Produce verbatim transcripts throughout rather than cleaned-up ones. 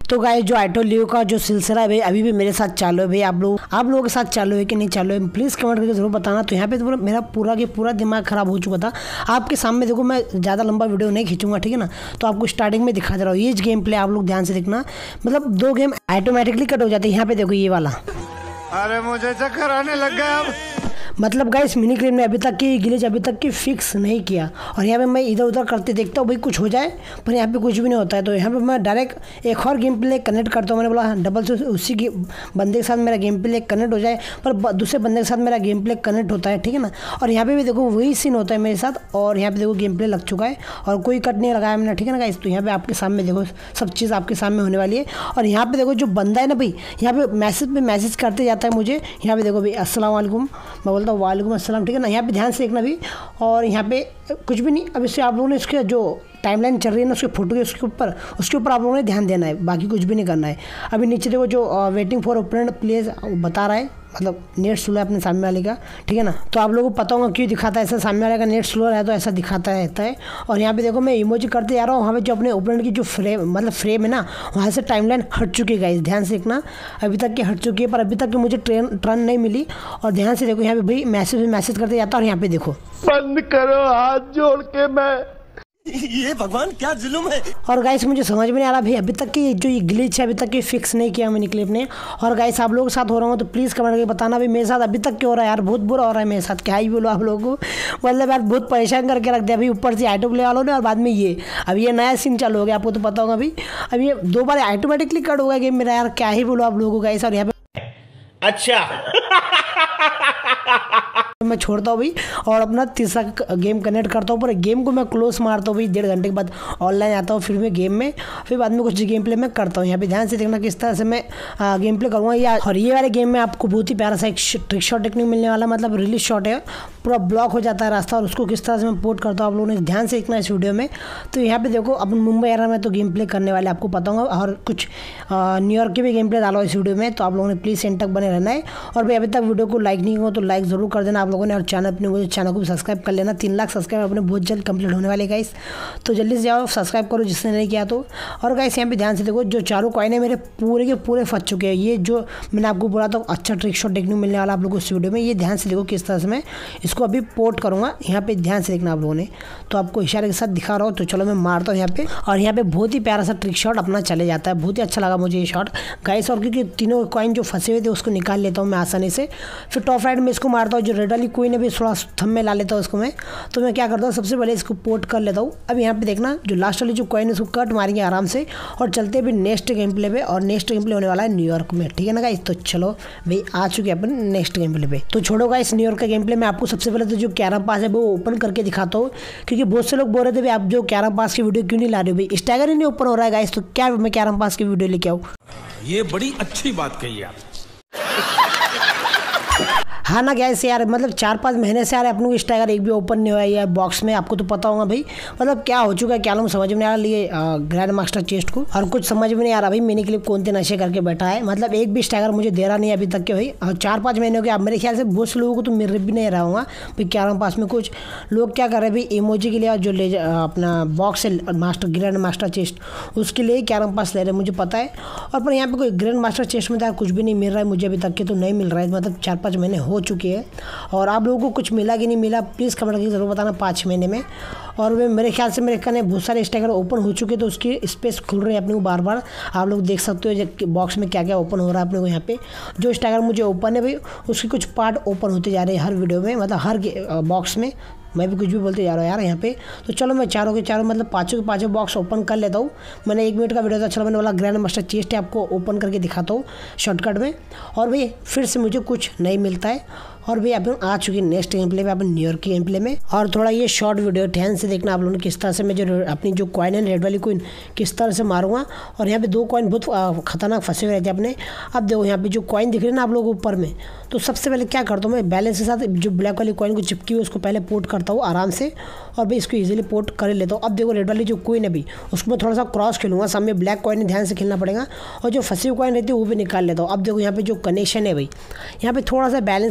तो गाइस जो ऑटो लियो का जो सिलसिला है भाई अभी भी मेरे साथ चालू है भाई। आप लोग आप लोगों के साथ चालू है कि नहीं चालू है प्लीज़ कमेंट करके जरूर बताना। तो यहाँ पे तो मेरा पूरा के पूरा दिमाग खराब हो चुका था। आपके सामने देखो मैं ज़्यादा लंबा वीडियो नहीं खींचूंगा, ठीक है ना। तो आपको स्टार्टिंग में दिखा दे रहा हूँ ये गेम प्ले, आप लोग ध्यान से देखना। मतलब दो गेम ऑटोमेटिकली कट हो जाते हैं। यहाँ पे देखो ये वाला, अरे मुझे चक्कर आने लग गया अब। मतलब गाइस मिनी क्लेम ने अभी तक की ग्लिच अभी तक की फिक्स नहीं किया। और यहाँ पे मैं इधर उधर करते देखता हूँ भाई कुछ हो जाए, पर यहाँ पे कुछ भी नहीं होता है। तो यहाँ पे मैं डायरेक्ट एक और गेम प्ले कनेक्ट करता हूँ। मैंने बोला डबल से उसी की बंदे के साथ मेरा गेम प्ले कनेक्ट हो जाए, पर दूसरे बंदे के साथ मेरा गेम प्ले कनेक्ट होता है, ठीक है ना। और यहाँ पे भी देखो वही सीन होता है मेरे साथ। और यहाँ पे देखो गेम प्ले लग चुका है और कोई कट नहीं लगाया मैंने, ठीक है ना गाइस। तो यहाँ पे आपके सामने देखो सब चीज़ आपके सामने होने वाली है। और यहाँ पे देखो जो बंदा है ना भाई, यहाँ पे मैसेज पे मैसेज करते जाता है मुझे। यहाँ पे देखो भाई अस्सलाम वालेकुम, मैं बोलता हूँ वालेकुम अस्सलाम, ठीक है ना। यहाँ पे ध्यान से देखना भी। और यहाँ पे कुछ भी नहीं, अब इससे आप लोगों ने इसके जो टाइमलाइन चल रही है ना उसकी फोटो के उसके ऊपर उसके ऊपर आप लोगों ने ध्यान देना है, बाकी कुछ भी नहीं करना है। अभी नीचे देखो जो वेटिंग फॉर ओपन प्लेस बता रहा है, मतलब नेट स्लो है अपने सामने वाले का, ठीक है ना। तो आप लोगों को पता होगा क्यों दिखाता है ऐसा, सामने वाले का नेट स्लो है तो ऐसा दिखाता रहता है। और यहाँ पे देखो मैं इमोजी करते जा रहा हूँ, वहाँ पे जो अपने ओपन की जो फ्रेम मतलब फ्रेम है ना वहाँ से टाइमलाइन हट चुकी है गाइस, ध्यान से देखना। अभी तक की हट चुकी है, पर अभी तक की मुझे ट्रेन टर्न नहीं मिली। और ध्यान से देखो यहाँ पे भाई मैसेज मैसेज करते जाता है। और यहाँ पे देखो बंद करो हाथ जोड़ के, मैं ये भगवान क्या जुल्म है। और गाइस मुझे समझ में नहीं आ रहा भाई अभी तक की जो ये ग्लिच है अभी तक की फिक्स नहीं किया मिनी क्लिप ने। और गाइस आप लोगों के साथ हो रहा हूँ तो प्लीज़ कमेंट करके बताना भाई मेरे साथ अभी तक क्यों हो रहा है यार, बहुत बुरा हो रहा है मेरे साथ। क्या ही बोलो आप लोगों को, मतलब यार बहुत परेशान करके रख दिया अभी, ऊपर से ऑटो प्ले वालों ने और बाद में ये अभी ये नया सीन चालू हो गया। आपको तो पता होगा अभी अभी ये दो बार ऑटोमेटिकली कट हो गया गेम मेरा यार, क्या ही बोलो आप लोगों को गाइस। और यहाँ पे अच्छा मैं छोड़ता हूँ भाई और अपना तीसरा गेम कनेक्ट करता हूँ, पर गेम को मैं क्लोज मारता हूँ भाई। डेढ़ घंटे के बाद ऑनलाइन आता हूँ, फिर मैं गेम में फिर बाद में कुछ गेम प्ले में करता हूँ। यहाँ पे ध्यान से देखना किस तरह से मैं आ, गेम प्ले करूँगा या। और ये वाले गेम में आपको बहुत ही प्यारा सा एक ट्रिक शॉट टेक्निक मिलने वाला, मतलब रिलीज शॉट है, पूरा ब्लॉक हो जाता है रास्ता और उसको किस तरह से मैं पोर्ट करता हूँ आप लोगों ने ध्यान से देखना इस वीडियो में। तो यहाँ पे देखो अपन मुंबई एरा में तो गेम प्ले करने वाले आपको पता होगा, और कुछ न्यूयॉर्क के भी गेम प्ले डालो इस वीडियो में। तो आप लोगों ने प्लीज़ एंड तक बने रहना है। और भाई अभी तक वीडियो को लाइक नहीं हो तो लाइक ज़रूर कर देना आप लोगों ने, और चैनल अपने मुझे चैनल को भी सब्सक्राइब कर लेना। तीन लाख सब्सक्राइब अपने बहुत जल्द कंप्लीट होने वाले गाइस, तो जल्दी से जाओ सब्सक्राइब करो जिसने नहीं किया तो। और गाइस यहाँ पे ध्यान से देखो जो चारों कॉइन है मेरे पूरे के पूरे फंस चुके हैं। ये जो मैंने आपको बोला था अच्छा ट्रिक शॉट टेक्निक मिलने वाला आप लोगों को इस वीडियो में, ये ध्यान से देखो किस तरह से मैं इसको अभी पोर्ट करूँगा। यहाँ पे ध्यान से देखना आप लोगों ने, तो आपको इशारे के साथ दिखा रहा हूँ। तो चलो मैं मारता हूँ यहाँ पे, और यहाँ पे बहुत ही प्यारा सा ट्रिक शॉट अपना चले जाता है। बहुत ही अच्छा लगा मुझे ये शॉट गाइस। और क्योंकि तीनों कॉइन जो फंसे हुए थे उसको निकाल लेता हूँ मैं आसानी से। फिर टॉप राइट में इसको मारता हूँ, जो रेड वाली कॉइन है भी थोड़ा थम में ला लेता हूँ उसको मैं। तो मैं क्या करता हूँ सबसे पहले इसको पोर्ट कर लेता हूँ। अब यहाँ पे देखना जो लास्ट वाली जो कॉइन है उसको कट मारेंगे आराम से और चलते हैं भी नेक्स्ट गेम प्ले पे। और नेक्स्ट गेम प्ले होने वाला है न्यूयॉर्क में, ठीक है ना गाइस। तो चलो भाई आ चुके हैं अपन नेक्स्ट गेम प्ले पे। तो छोड़ो गाइस न्यूयॉर्क का गेम प्ले में आपको सबसे पहले तो जो कैरम पास है वो ओपन करके दिखाता हूँ, क्योंकि बहुत से लोग बोल रहे थे भाई आप जो कैरम पास की वीडियो क्यों नहीं ला रहे हो भाई, स्टैगर ही नहीं ओपन हो रहा है गाइस। तो क्या मैं कैरम पास की वीडियो लेके आऊँ? ये बड़ी अच्छी बात कही आप। हाँ ना गैस यार, मतलब चार पाँच महीने से यार अपने को स्टैगर एक भी ओपन नहीं हुआ है यार बॉक्स में। आपको तो पता होगा भाई मतलब क्या हो चुका है, क्या लोग समझ में नहीं आ रहा लिए ग्रैंड मास्टर चेस्ट को, और कुछ समझ में नहीं आ रहा भाई मिनी क्लिप कौन से नशे करके बैठा है। मतलब एक भी स्टैगर मुझे दे रहा नहीं अभी तक के भाई, और चार पाँच महीने हो गए। अब मेरे ख्याल से बहुत से लोगों को तो मेरे भी नहीं रहा होगा भाई कैरम पास में। कुछ लोग क्या कर रहे हैं भाई इमोजी के लिए जो ले अपना बॉक्स है मास्टर ग्रैंड मास्टर चेस्ट उसके लिए कैरम पास ले रहे हैं मुझे पता है। और पर यहाँ पे कोई ग्रैंड मास्टर चेस्ट में तो कुछ भी नहीं मिल रहा है मुझे अभी तक के, तो नहीं मिल रहा है। मतलब चार पाँच महीने हो चुके हैं और आप लोगों को कुछ मिला कि नहीं मिला प्लीज़ कमेंट करके ज़रूर बताना पाँच महीने में। और वे मेरे ख्याल से मेरे कहने बहुत सारे स्टैगर ओपन हो चुके, तो उसकी स्पेस खुल रही है अपने को बार बार। आप लोग देख सकते हो बॉक्स में क्या क्या ओपन हो रहा है अपने को। यहाँ पे जो स्टैगर मुझे ओपन है भाई उसके कुछ पार्ट ओपन होते जा रहे हैं हर वीडियो में, मतलब हर बॉक्स में। मैं भी कुछ भी बोलते जा रहा हूँ यार यहाँ पे। तो चलो मैं चारों के चारों मतलब पाँचों के पाँचों बॉक्स ओपन कर लेता हूँ। मैंने एक मिनट का वीडियो था, चलो मैंने बोला ग्रैंड मास्टर चेस्ट है आपको ओपन करके दिखाता हूँ शॉर्टकट में। और भाई फिर से मुझे कुछ नहीं मिलता है। और भाई अपन आ चुके नेक्स्ट गेम प्ले में, अपन न्यूयॉर्क की गेम प्ले में। और थोड़ा ये शॉर्ट वीडियो ध्यान से देखना आप लोगों ने किस तरह से मैं जो अपनी जो कॉइन है रेड वाली कॉइन किस तरह से मारूंगा। और यहाँ पे दो कॉइन बहुत खतरनाक फंसे हुए रहते हैं अपने। अब देखो यहाँ पे जो कॉइन दिख रही है ना आप लोगों को ऊपर में, तो सबसे पहले क्या करता हूँ मैं बैलेंस के साथ जो ब्लैक वाली कॉइन को चिपकी हुई उसको पहले पोर्ट करता हूँ आराम से, और भाई इसको इजीली पोर्ट कर लेता हूँ। अब देखो रेड वाली जो कॉइन है भी उसको मैं थोड़ा सा क्रॉस खेलूंगा, सामने ब्लैक कॉइन ध्यान से खेलना पड़ेगा, और जो फंसी हुई कॉइन रहती है वो भी निकाल लेता हूँ। अब देखो यहाँ पे जो कनेक्शन है भाई यहाँ पे थोड़ा सा बैलेंस के साथ खेलना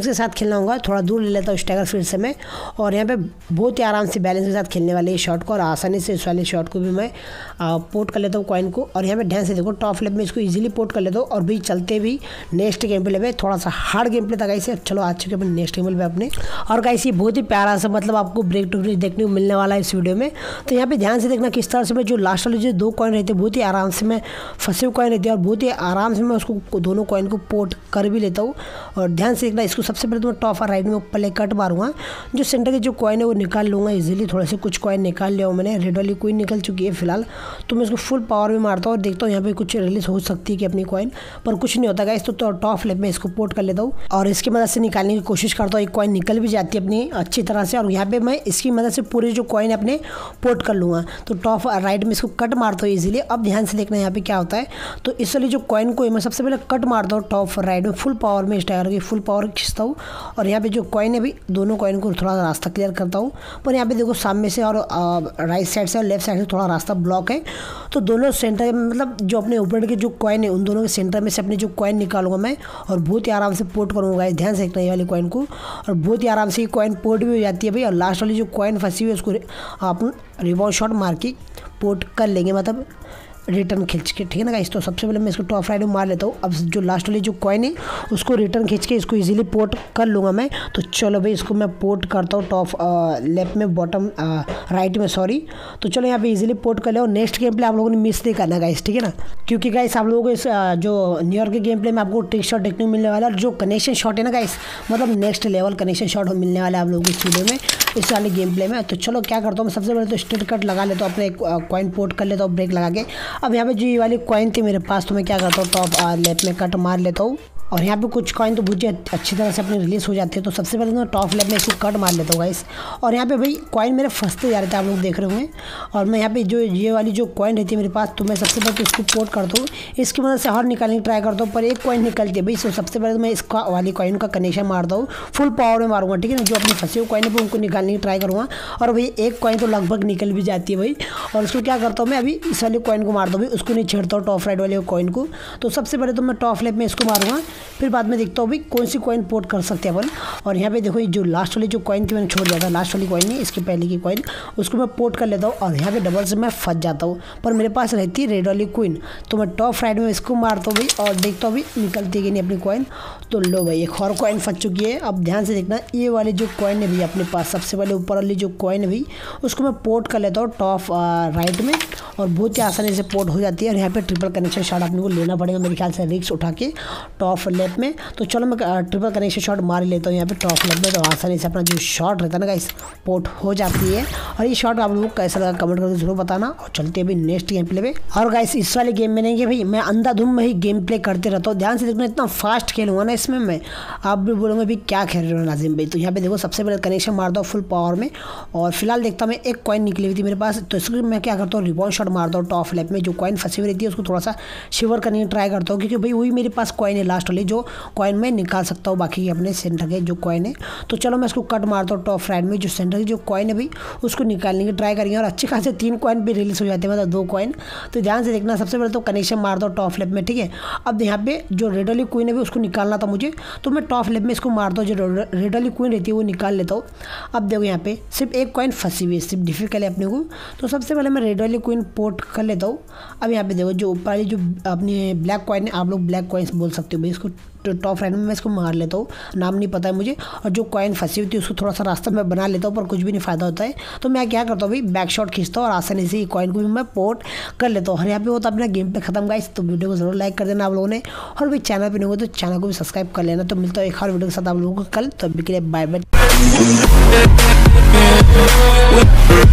खेलना होगा, थोड़ा दूर ले लेता हूँ स्टैगर फिर से मैं। और यहाँ पे बहुत ही आराम से बैलेंस के साथ खेलने वाले इस शॉट को, और आसानी से इस वाले शॉट को भी मैं पोर्ट कर लेता हूँ कॉइन को। और यहाँ पे ध्यान से देखो टॉप लेप में इसको इजीली पोर्ट कर लेता हूँ। और भी चलते भी नेक्स्ट गेम प्ले में, थोड़ा सा हार्ड गेम प्ले था गाइस। चलो आ चुके अपने नेक्स्ट गेम प्ले अपने। और गाइस ये बहुत ही प्यारा सा मतलब आपको ब्रेक टू ब्रेक देखने को मिलने वाला है इस वीडियो में। तो यहाँ पे ध्यान से देखना किस तरह से मैं जो लास्ट वाले जो दो कॉइन रहते हैं बहुत ही आराम से मैं फंसे हुए कॉइन रहते हैं, और बहुत ही आराम से मैं उसको दोनों कॉइन को पोर्ट कर भी लेता हूँ। और ध्यान से देखना इसको सबसे पहले तो मैं टॉप और राइट में पहले कट मारूंगा, जो सेंटर के जो कॉइन है वो निकाल लूँगा इजीली। थोड़े से कुछ कॉइन निकाल लिया हूँ मैंने, रेड वाली कॉइन निकल चुकी है फिलहाल। तो मैं इसको फुल पावर में मारता हूँ और देखता हूँ यहाँ पे कुछ रिलीज हो सकती है कि अपनी कॉइन, पर कुछ नहीं होता गाइस। तो टॉप लेप में इसको पोर्ट कर लेता हूँ और इसकी मदद से निकालने की कोशिश करता हूँ। एक कॉइन निकल भी जाती है अपनी अच्छी तरह से, और यहाँ पे मैं इसकी मदद से पूरे जो कॉइन अपने पोर्ट कर लूँगा। तो टॉप राइट में इसको कट मारता हूँ इजीली। अब ध्यान से देखना यहाँ पे क्या होता है। तो इस वाली जो कॉइन को मैं सबसे पहले कट मारता हूँ टॉप राइट में, फुल पावर में स्टाइगर की फुल पावर खींचता हूँ। और यहाँ पे जो कॉइन है भी दोनों कॉइन को थोड़ा रास्ता क्लियर करता हूँ। पर यहाँ पे देखो सामने से और राइट साइड से और लेफ्ट साइड से थोड़ा रास्ता ब्लॉक है। तो दोनों सेंटर मतलब जो अपने ऊपर के जो कॉइन है उन दोनों के सेंटर में से अपने जो कॉइन निकालूंगा मैं, और बहुत ही आराम से पोर्ट करूँगा। ध्यान से देखना ये वाली कॉइन को, और बहुत ही आराम से ये कॉइन पोर्ट भी हो जाती है भाई। और लास्ट वाली जो कॉइन फंसी हुई है उसको आप रिबाउंड शॉट मार के पोर्ट कर लेंगे, मतलब रिटर्न खींच के, ठीक है ना गाइस। तो सबसे पहले मैं इसको टॉप राइट में मार लेता हूँ। अब जो लास्ट वाली जो कॉइन है उसको रिटर्न खींच के इसको इजीली पोर्ट कर लूँगा मैं। तो चलो भाई इसको मैं पोर्ट करता हूँ टॉप लेफ्ट में, बॉटम राइट में सॉरी। तो चलो यहाँ पे इजीली पोर्ट कर ले। और नेक्स्ट गेम प्ले आप लोगों ने मिस नहीं करना गाइस, ठीक है ना, क्योंकि गाइस आप लोगों को इस जो न्यूयॉर्क के गेम प्ले में आपको ट्रिक शॉट देखने को मिलने वाला है। और जो कनेक्शन शॉट है ना गाइस, मतलब नेक्स्ट लेवल कनेक्शन शॉट मिलने वाला है आप लोगों को इस वीडियो में, इस वाले गेम प्ले में। तो चलो क्या करता हूँ मैं सबसे पहले तो स्ट्रेट कट लगा लेता हूँ, अपने कॉइन पोर्ट कर लेता हूँ ब्रेक लगा के। अब यहाँ पे जो ये वाली कॉइन थी मेरे पास, तो मैं क्या करता हूँ टॉप लेफ्ट में कट मार लेता हूँ। और यहाँ पे कुछ कॉइन तो बहुत अच्छी तरह से अपने रिलीज हो जाते हैं। तो सबसे पहले तो मैं टॉप लेफ्ट में इसको कट मार लेता हूँ गाइस। और यहाँ पे भाई कॉइन मेरे फंसते जा रहे थे, आप लोग देख रहे होंगे। और मैं यहाँ पे जो ये वाली जो कॉइन रहती है मेरे पास, तो मैं सबसे पहले तो इसको पोर्ट करता हूँ, इसकी मदद से हर निकालने की ट्राई करता हूँ, पर एक कॉइन निकलती है भाई। तो सबसे पहले तो मैं इसका वाली कॉइन का कनेक्शन मारता हूँ, फुल पावर में मारूंगा, ठीक है ना। जो अपनी फंसी हुई कॉइन है उनको निकालने की ट्राई करूँगा। और भाई एक कॉइन तो लगभग निकल भी जाती है भाई। और उसको क्या करता हूँ मैं अभी इस वाली कॉइन को मारता हूँ भाई, उसको नहीं छेड़ता हूँ टॉप राइट वाले कॉइन को। तो सबसे पहले तो मैं टॉप लेफ्ट में इसको मारूंगा, फिर बाद में देखता तो भी कौन सी कॉइन पोर्ट कर सकते हैं अपन। और यहाँ पे देखो ये जो लास्ट वाली जो कॉइन थी मैंने छोड़ दिया था, लास्ट वाली कॉइन नहीं इसके पहले की कॉइन, उसको मैं पोर्ट कर लेता हूँ। और यहाँ पे डबल से मैं फंस जाता हूँ, पर मेरे पास रहती है रेड वाली कॉइन। तो मैं टॉप राइट में इसको मारता हूँ भाई, और देखता हूँ भाई निकलती है कि नहीं अपनी कॉइन। तो लो भाई एक और कॉइन फंस चुकी है। अब ध्यान से देखना ये वाली जो कॉइन है भाई अपने पास, सबसे पहले ऊपर वाली जो कॉइन है भाई उसको मैं पोर्ट कर लेता हूँ टॉप राइट में, और बहुत ही आसानी से पोर्ट हो जाती है। और यहाँ पे ट्रिपल कनेक्शन शॉट अपने को लेना पड़ेगा मेरे ख्याल से, रिक्स उठा के टॉप लेफ्ट में। तो चलो मैं ट्रिपल कनेक्शन शॉट मार लेता हूँ यहाँ पे टॉप लेफ्ट में। तो आसानी से अपना जो शॉट रहता है ना गाइस पोर्ट हो जाती है। और ये शॉट आप लोगों को कैसा लगा कमेंट करके जरूर बताना। और चलते हैं अभी नेक्स्ट गेम प्ले पे। और गाइस इस वाले गेम में नहीं कि भाई मैं अंधाधुंध में ही गेम प्ले करते रहता हूँ, ध्यान से देखना इतना फास्ट खेलूंगा ना इसमें मैं, आप भी बोलोगे भाई क्या खेल रहे हो नाजिम भाई। तो यहाँ पे देखो सबसे पहले कनेक्शन मार दो फुल पावर में। और फिलहाल देखता हूँ मैं एक कॉइन निकली हुई थी मेरे पास, तो इसको मैं क्या करता हूँ रिबाउंड शॉट मारता हूँ टॉप लेफ्ट में। जो कॉइन फंसी हुई रहती है उसको थोड़ा सा शिवर करने की ट्राई करता हूँ, क्योंकि भाई वही मेरे पास कॉइन है लास्ट वाली जो कॉइन में निकाल सकता हूँ बाकी अपने सेंटर के जो कॉइन है। तो चलो मैं इसको कट मारता हूँ टॉप राइट में, जो सेंटर की जो कॉइन है भाई उसको निकालने की ट्राई करेंगे। और अच्छे खासे तीन कॉइन भी रिलीज हो जाते हैं, मतलब दो कॉइन। तो ध्यान से देखना सबसे पहले तो कनेक्शन मार दो टॉप लेफ्ट में, ठीक है। अब यहाँ पे जो रेड वाली कॉइन है भी उसको निकालना था मुझे, तो मैं टॉप लेफ्ट में इसको मारता हूँ, जो रेड वाली कॉइन रहती है वो निकाल लेता हूँ। अब देखो यहाँ पे सिर्फ एक कॉइन फंसी हुई है, सिर्फ डिफिकल्ट है अपने को। तो सबसे पहले मैं रेड वाली कॉइन पोर्ट कर लेता हूँ। अब यहाँ पे देखो जो ऊपर वाली जो अपनी ब्लैक कॉइन है, आप लोग ब्लैक कॉइन्स बोल सकते हो भाई इसको, टॉप राइट में मैं इसको मार लेता हूँ, नाम नहीं पता है मुझे। और जो कॉइन फंसी हुई थी उसको थोड़ा सा रास्ता मैं बना लेता हूँ, पर कुछ भी नहीं फ़ायदा होता है। तो मैं क्या करता हूँ भाई बैक शॉट खींचता हूँ और आसानी से कॉइन को भी मैं पोर्ट कर लेता हूँ। और यहाँ पे वो तो अपना गेम पे खत्म गाइस। तो वीडियो को जरूर लाइक कर देना आप लोगों ने, और भाई चैनल पे नहीं हो तो चैनल को भी सब्सक्राइब कर लेना। तो मिलता है एक और वीडियो के साथ आप लोगों को कल, तो अभी के लिए बाय बाय।